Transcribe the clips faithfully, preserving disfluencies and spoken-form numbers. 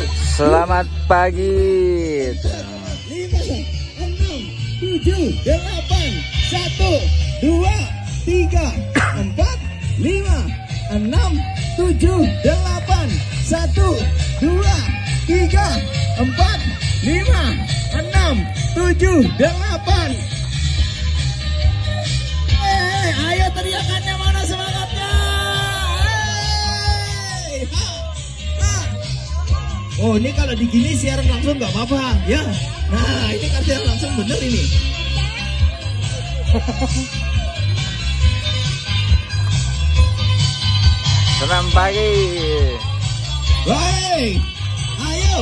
Selamat pagi. lima, enam, tujuh, delapan, satu, dua, tiga, empat, lima, enam, tujuh, delapan, satu, dua, tiga, empat, lima, enam, tujuh, delapan. Eh, ayo teriakannya, mana semangatnya? Hey, ha, ha. Oh, ini kalau digini siaran langsung nggak apa-apa ya. Nah, ini kan siaran langsung bener ini. Selamat pagi. Baik, ayo.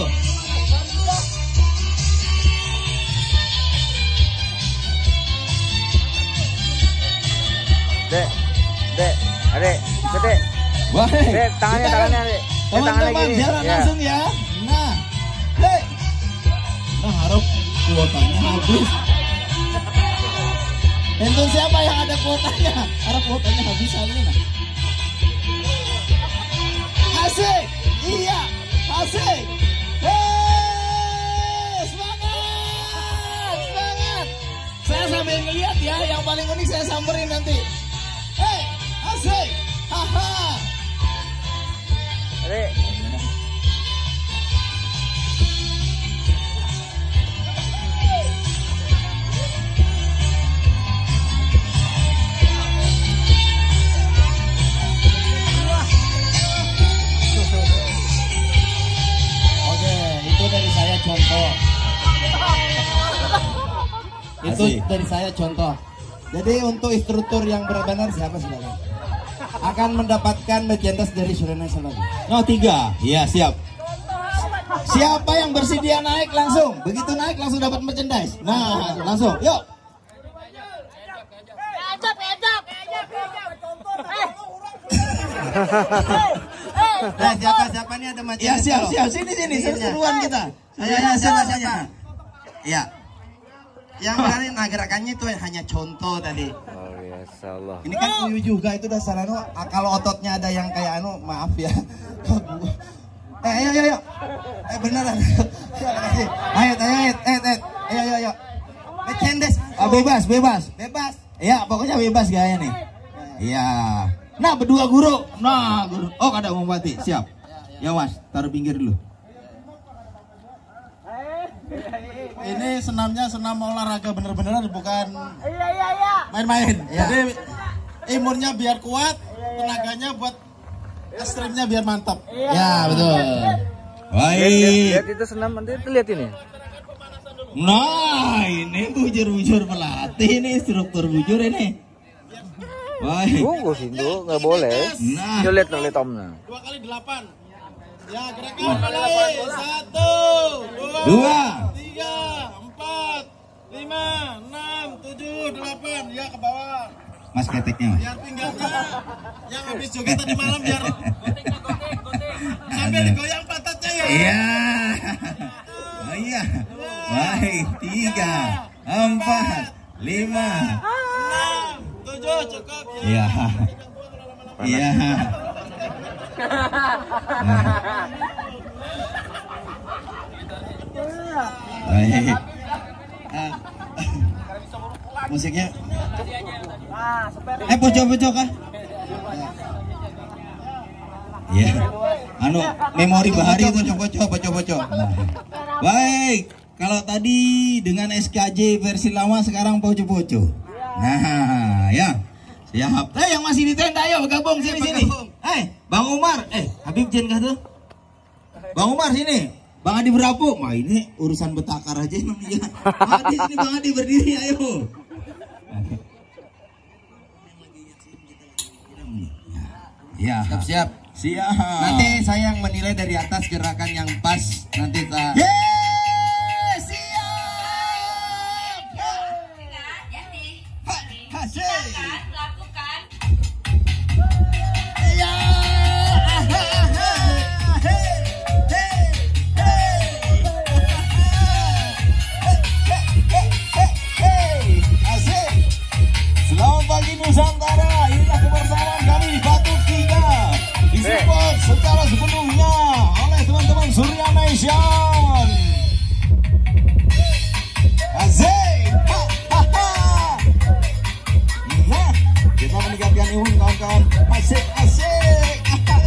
Dek, dek, adek, dek, Baik. dek, tangannya, tangannya, dek. Dek, tangannya Teman-teman gini. siaran Ya. langsung ya. Nah, hei. Nah, harap kuotanya habis. Tentu siapa yang ada kuotanya? Harap kuotanya habis hari ini. Asik, iya, asik. Hei, semangat, semangat. Saya sambil ngeliat ya, yang paling unik saya samperin nanti. Hei, asik, haha. Adek. Oke, itu dari saya contoh. Itu Asik. dari saya contoh. Jadi untuk instruktur yang benar-benar siapa silakan. Akan mendapatkan merchandise dari Surya Nasional. Oh tiga, iya siap. Siapa yang bersedia naik langsung? Begitu naik langsung dapat merchandise. Nah, langsung. Yuk. Nah, siapa siapa nih ada macam? Ya siap siap sini sini seru-seruan kita. Saya ya siapa saya. Iya. Yang kemarin nah, gerakannya itu hanya contoh tadi. Oh biasa Allah. Ini kan uyu juga itu dasar anu. Ah, kalau ototnya ada yang kayak anu, maaf ya. Eh, ayo ayo ayo. Eh beneran. Ayo, ayo, ayo, ayo, ayo, ayo, ayo, ayo. Merchandise. Ah, bebas, bebas, bebas. Iya, pokoknya bebas gaya nih. Iya. Nah, berdua guru. Nah, guru. Oh, ada Om Bupati. Siap. Ya, Mas, taruh pinggir dulu. Ini senamnya senam olahraga bener-bener bukan main-main. Jadi imunnya biar kuat, tenaganya buat ekstrimnya biar mantap. Ya, betul. Lihat, Baik. lihat itu senam, nanti itu lihat ini. Nah, ini bujur-bujur pelatih ini, struktur bujur ini. Baik. Bungkus itu nggak boleh. Nah. Coba lihat lihat Omnya. Dua kali delapan. Ya, gerakan mulai. Satu, dua, Dua. tiga, empat, lima, enam, tujuh, delapan. Ya, ke bawah. Mas keteknya, Mas. Biar pinggangnya yang habis joget tadi malam biar sambil digoyang pantatnya ya. Iya. Oh iya. Baik, tiga, empat, lima. Enam, tujuh, cukup ya. Iya. Iya. Baik. Ah. Musiknya. Eh, pojok-pojok kah? Iya. Anu, memori bahari itu pojok-pojok, pojok-pojok. Nah. Baik. Kalau tadi dengan S K J versi lama, sekarang pojok-pojok. Nah, ya. Siap. Eh, yang masih di tenda, ayo gabung sini sini. Eh, Bang Umar. Eh, Habib Jen kah tuh? Bang Umar sini. Bang Adi berapu. Wah, ini urusan betakar aja emang dia. Bang Adi sini, Bang Adi berdiri, ayo. Ya, siap-siap. Siap. Nanti saya yang menilai dari atas gerakan yang pas. Nanti kita. Yes, siap. Kasih. Lakukan. Ya. Hei, hei, hei. Hei, asik. Selamat pagi Nusantara. Inilah kebersamaan kami di Batuk Tiga. Disupport secara sepenuhnya oleh teman-teman Surya Nasional. Congratulations. Asik. Ha, ha, ha. Nah, kita meninggalkan Ihun kawan-kawan. Asik, asik.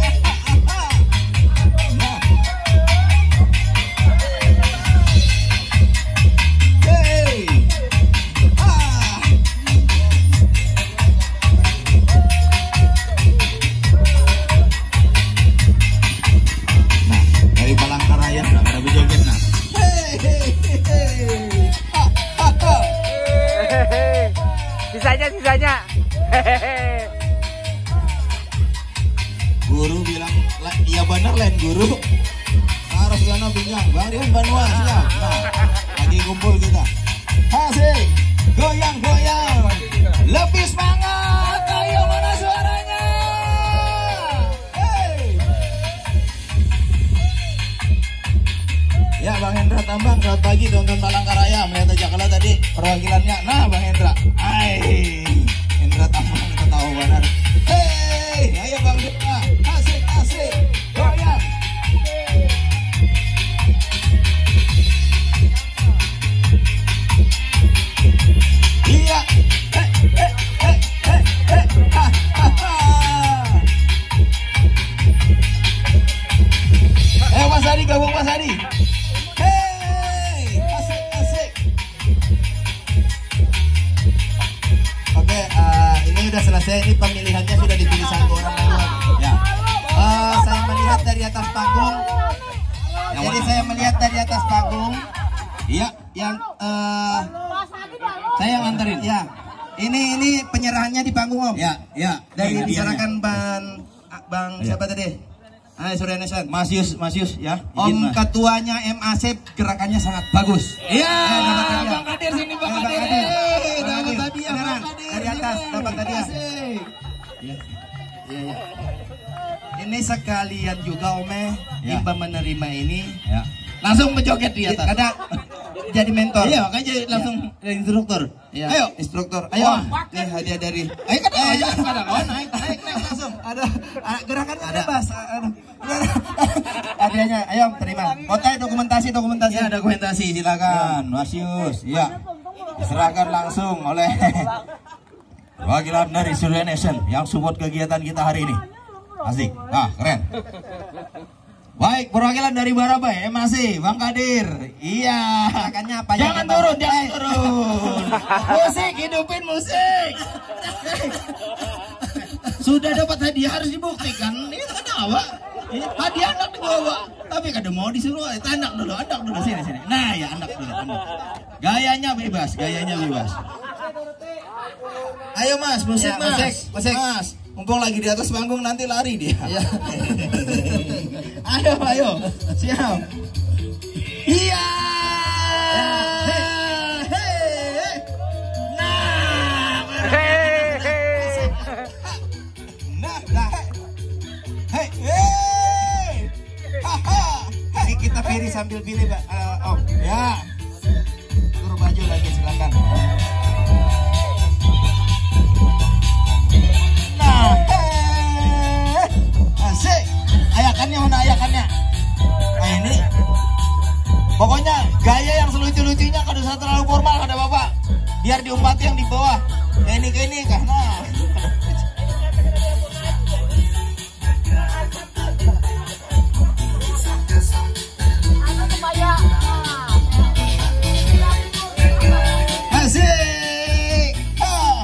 Nah. Hey. Ah. Nah, dari Palangkaraya nah, ada berjoget nah. Hey, hey, hey. Ha, ha, ha. Hehehe. Sisanya, sisanya. Hehehe. Guru bilang, "La- iya benar lain guru." Harus gana pinggang, Bang Rian Banua siap. Nah, lagi kumpul kita. Asik, goyang goyang, lebih semangat. Ayo mana suaranya? Hey. Ya Bang Hendra Tambang, selamat pagi teman-teman Palangkaraya. Melihat aja kalau tadi perwakilannya. Nah Bang Hendra, Hai, Hendra Tambang kita tahu benar. Hey, ayo Bang Hendra, asik asik, goyang. Iya, eh eh eh eh eh, ha ha ha. Eh Mas Adi, gabung Mas Adi. Hey, asik asik. Oke, eh, ini udah selesai. Ini pemilihannya sudah dipilih satu orang lewat. Ya. Eh, saya melihat dari atas panggung. Jadi saya melihat dari atas panggung Iya, yang eh, saya yang anterin. ya ini ini penyerahannya di panggung Om. Ya, ya. Dari Ini diserahkan Bang Bang Iya. siapa tadi? Ah, Surya Nation. Mas Yus, Mas Yus ya. Om izin, Mas. ketuanya M A C gerakannya sangat bagus. Iya, Eh, dapat hadiah. Bang Kadir sini Bang Eh, Bang Kadir. Kadir. Eh, Bang Dapat Kadir. hadiah Beneran, Bang Kadir. dari atas Sini. dapat hadiah. Asik. Iya. Iya, iya. Ini sekalian juga Ome Ya. Imba menerima ini Ya. Langsung menjoget di atas. ada jadi mentor. Iya, makanya jadi langsung jadi instruktur. Ya, Ayo. instruktur. Ayo. Wah. Nih hadiah dari Ayo kan aja ada oh, naik naik naik langsung. ada ah, gerakannya Ada. bebas. Ah, aduh. Hadiahnya, ayo terima. Foto dokumentasi dokumentasi. Ya, dokumentasi silakan, Mas Yus. Iya. Diserahkan langsung oleh perwakilan dari Surya Nation yang support kegiatan kita hari ini. Asik. Ah, keren. Baik, perwakilan dari Barabai, M A C, Bang Kadir. Iya. Gerakannya apa? Jangan Bang? turun, jangan Eh. turun. Musik, hidupin musik. Sudah dapat hadiah harus dibuktikan. Ini kenapa? Ini hadiah anak dibawa. Tapi kada mau disuruh, eh, anak dulu, anak dulu sini sini. Nah, ya anak dulu. Anak. Gayanya bebas, gayanya bebas. Ayo Mas, musik Ya, Mas. musik, musik. Mas, mumpung lagi di atas panggung nanti lari dia. Ya. Ayo, ayo. Siap. Iya. Hei. Hei. Nah, Hehehe. nah, nah. Hei, hei. Haha. Ini kita pilih sambil pilih, Pak. Eh, Om. Ya. Turun baju lagi silakan. Nah, hei. Asik. Ayakannya mana ayakannya? Nah ini. Pokoknya gaya yang selucu-lucunya kada usah terlalu formal kada bapak. Biar diumpati yang di bawah. Kayak ini kayak ini kah? Nah. Asik. Ah.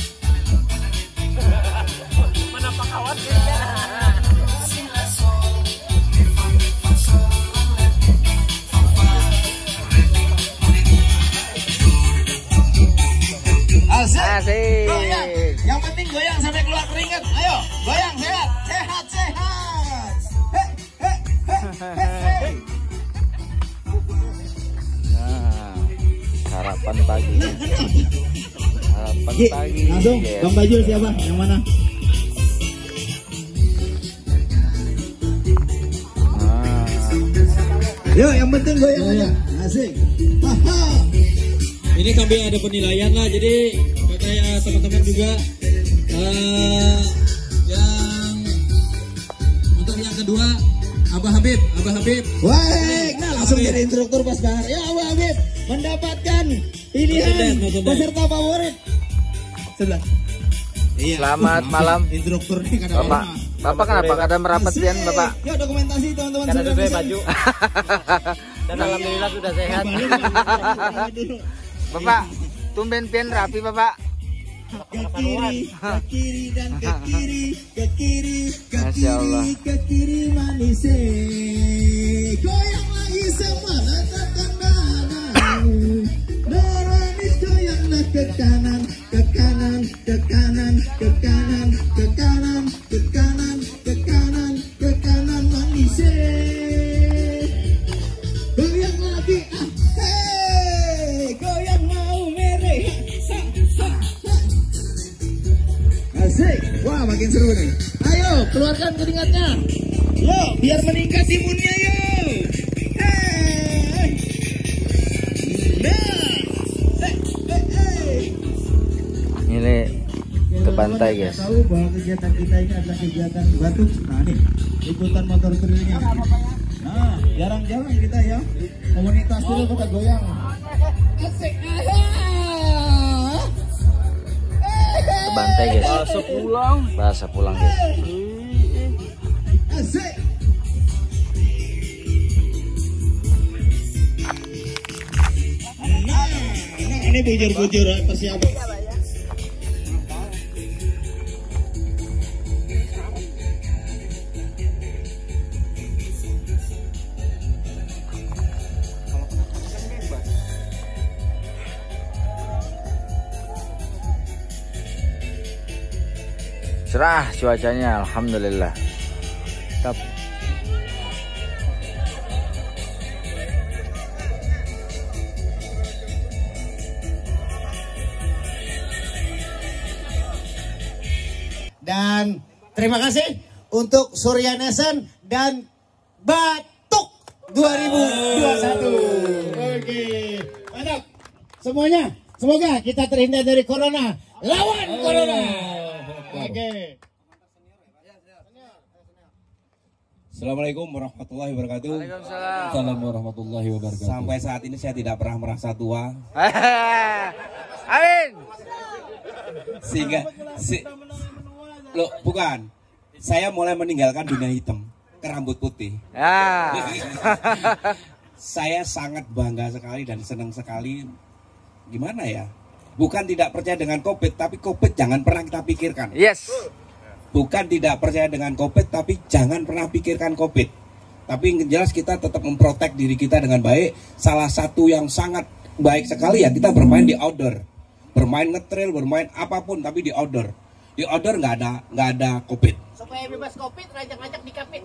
Asik. Asik. Goyang. Yang penting goyang sampai keluar keringat. Ayo, goyang sehat, sehat, sehat. Hei, hei, hei, hei, hei. Nah, sarapan pagi. Sarapan Gi, pagi. langsung Yes. Bang Bajul siapa? Yang mana? Nah, Yuk, yang penting goyang aja. Asik. Haha. Ini sambil ada penilaian lah, jadi kayak teman-teman juga eh, yang untuk yang kedua Abah Habib, Abah Habib. Baik, langsung jadi instruktur pas bahar. Ya Abu Habib mendapatkan pilihan peserta favorit. Sebelah. Iya. Selamat malam. Instruktur nih kadang Bapak. Bapak kenapa kadang merapat pian Bapak? Yuk dokumentasi teman-teman. Karena sudah sesuai bisa. baju. Dan alhamdulillah sudah sehat. Bapak, tumben pian rapi Bapak. Ke kiri, ke kiri dan ke kiri, ke kiri, ke Masya Allah. kiri, ke kiri manis. Goyang lagi semana ke kanan. Manis goyanglah ke kanan, ke kanan, ke kanan, ke kanan, ke kanan, ke kanan, ke kanan, ke kanan manis. Goyang lagi, ah, hey, goyang mau mereh. Sa, sa, sa. Asik, wah makin seru nih. Ayo keluarkan keringatnya. Yo, biar meningkat imunnya yo. Hey. Nah. Hey, hey, hey. Ini ke pantai guys. Tahu bahwa kegiatan kita ini adalah kegiatan batuk. Nah nih, ikutan motor trailnya. Nah, jarang-jarang kita ya. Komunitas dulu kita goyang. Asik. Ke pantai guys. Bahasa pulang. Bahasa pulang guys. Asik. Nah, ini bujur-bujur persiapan. Cerah cuacanya, alhamdulillah. Tap. Dan terima kasih untuk Surya Nation dan Batuk dua ribu dua puluh satu. Oke, mantap. Semuanya, semoga kita terhindar dari corona. Lawan corona. Oke. Assalamualaikum warahmatullahi wabarakatuh. Waalaikumsalam. Assalamualaikum warahmatullahi wabarakatuh. Sampai saat ini saya tidak pernah merasa tua, Amin. sehingga si, lo bukan. Saya mulai meninggalkan dunia hitam ke rambut putih. Ya. Saya sangat bangga sekali dan senang sekali. Gimana ya? Bukan tidak percaya dengan COVID, tapi COVID jangan pernah kita pikirkan. Yes. Bukan tidak percaya dengan COVID, tapi jangan pernah pikirkan COVID. Tapi yang jelas kita tetap memprotek diri kita dengan baik. Salah satu yang sangat baik sekali ya kita bermain di outdoor, bermain ngetrail, bermain apapun tapi di outdoor. Di outdoor nggak ada nggak ada COVID. Supaya bebas COVID, ngajak-ngajak di kafe.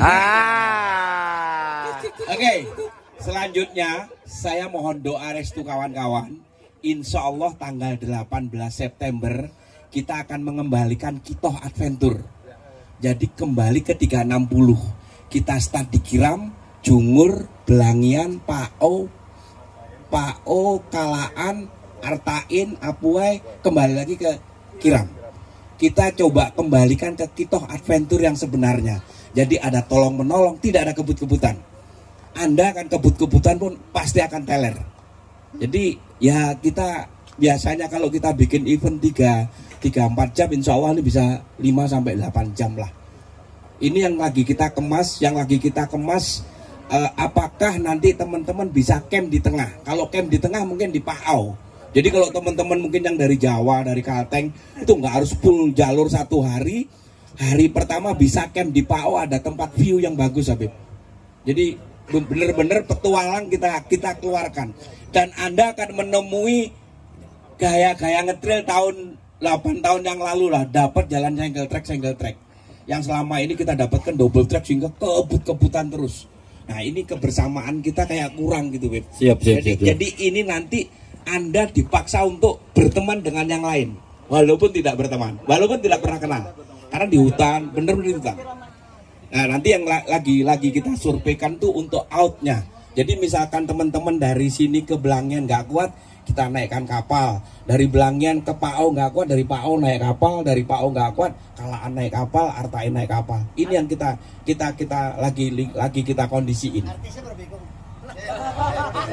Ah. Oke, selanjutnya saya mohon doa restu kawan-kawan. Insya Allah tanggal delapan belas September kita akan mengembalikan Kitoh Adventure. Jadi kembali ke tiga enam puluh. Kita start di Kiram, Jungur, Belangian, Pao, Pao, Kalaan, Artain, Apuai, kembali lagi ke Kiram. Kita coba kembalikan ke Kitoh Adventure yang sebenarnya. Jadi ada tolong menolong, tidak ada kebut-kebutan. Anda akan kebut-kebutan pun pasti akan teler. Jadi ya kita biasanya kalau kita bikin event tiga empat jam, insya Allah ini bisa lima sampai delapan jam lah. Ini yang lagi kita kemas, yang lagi kita kemas eh, apakah nanti teman-teman bisa camp di tengah. Kalau camp di tengah mungkin di Pau. Jadi kalau teman-teman mungkin yang dari Jawa, dari Kalteng itu nggak harus full jalur satu hari. Hari pertama bisa camp di Pau, ada tempat view yang bagus Habib. Jadi benar-benar petualang kita kita keluarkan. Dan Anda akan menemui gaya-gaya ngetrail tahun delapan tahun yang lalu lah, dapat jalan single track single track yang selama ini kita dapatkan double track sehingga kebut-kebutan terus. Nah ini kebersamaan kita kayak kurang gitu Beb. Siap, siap, jadi, siap, siap. jadi ini nanti Anda dipaksa untuk berteman dengan yang lain walaupun tidak berteman, walaupun tidak pernah kenal, karena di hutan, bener-bener di hutan. Nah nanti yang la lagi lagi kita surveikan tuh untuk outnya. Jadi misalkan teman-teman dari sini ke Belangian nggak kuat, kita naikkan kapal. Dari Belangian ke Pao nggak kuat, dari Pao naik kapal, dari Pao nggak kuat, Kalaan naik kapal, Artain naik kapal. Ini yang kita kita kita lagi lagi kita kondisiin.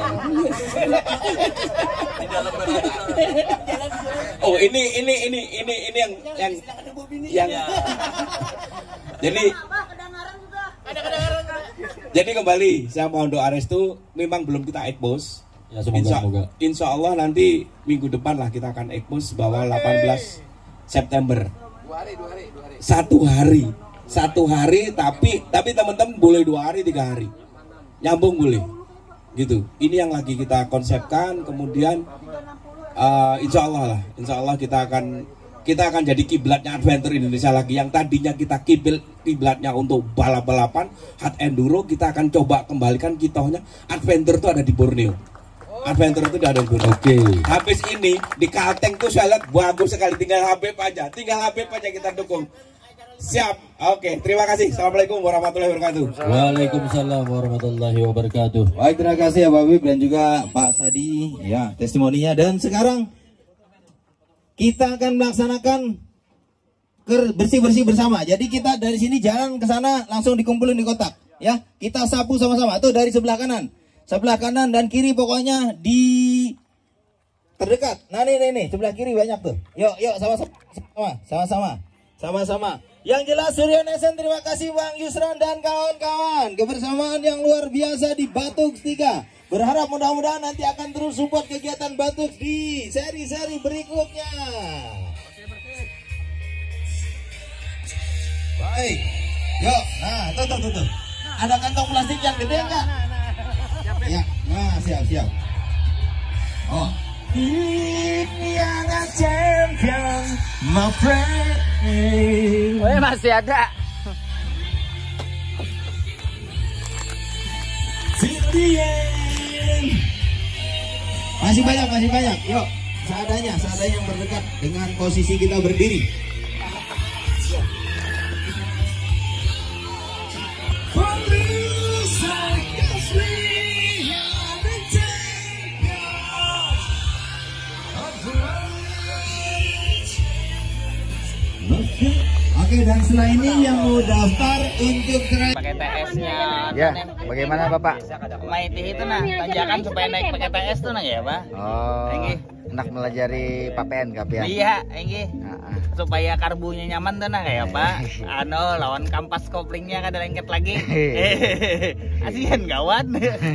Oh ini ini ini ini ini yang yang yang jadi jadi kembali saya mohon doa restu, memang belum kita expose. Ya, semoga, insya, semoga. insya Allah nanti minggu depan lah kita akan expose bahwa delapan belas September satu hari satu hari tapi tapi teman-teman boleh dua hari tiga hari nyambung boleh gitu. Ini yang lagi kita konsepkan, kemudian uh, insya Allah lah insya Allah kita akan kita akan jadi kiblatnya adventure Indonesia lagi. Yang tadinya kita kiblat kiblatnya untuk balap-balapan hard enduro, kita akan coba kembalikan kitohnya adventure itu ada di Borneo. Adventure itu ada di Borneo. Oke. Okay. Habis ini di Kalteng tuh saya lihat bagus sekali, tinggal Habib aja, tinggal Habib aja kita dukung. Siap. Oke, terima kasih. Assalamualaikum warahmatullahi wabarakatuh. Waalaikumsalam warahmatullahi wabarakatuh. Baik, terima kasih ya Pak Habib dan juga Pak Sadi ya testimoninya. Dan sekarang kita akan melaksanakan bersih-bersih bersama. Jadi kita dari sini jalan ke sana langsung dikumpulin di kotak ya. Kita sapu sama-sama. Tuh dari sebelah kanan. Sebelah kanan dan kiri pokoknya di terdekat. Nah nih nih nih sebelah kiri banyak tuh. Yuk yuk sama-sama sama-sama sama-sama. Yang jelas Surya Nation, terima kasih Bang Yusran dan kawan-kawan. Kebersamaan yang luar biasa di Batuk tiga. Berharap mudah-mudahan nanti akan terus support kegiatan Batuk di seri-seri berikutnya. Baik. Yuk, nah tuh tuh tuh, tuh. Ada kantong plastik yang gede enggak? Ya, nah siap siap. Oh. Ini ada champion, my friend. Oh, masih ada. Masih banyak, masih banyak. Yuk, seadanya, seadanya yang berdekat dengan posisi kita berdiri. Oke, dan setelah ini yang mau daftar untuk Pakai T S-nya. Ya, bagaimana Bapak? Maiti itu nah, tanjakan supaya naik pakai T S tuh nah ya, Pak. Oh, Enggih. enak melajari P P N Kak ya? Iya, enggih. Heeh. Supaya karbunya nyaman tuh nah kayak Pak. Ano lawan kampas koplingnya kada lengket lagi. Asian gawat.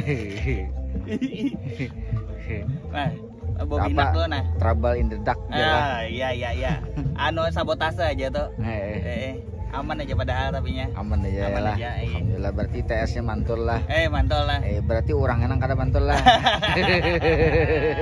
Nah, bobinak tuh nah. Trouble in the dark gitu lah. Ah, iya iya iya. Anu sabotase aja tuh. Eh, Eh, aman aja padahal tapinya. aman aja Aman lah. aja, iya. Alhamdulillah berarti T S-nya mantul lah. Eh, mantul lah. Eh berarti orang enak kada mantul lah.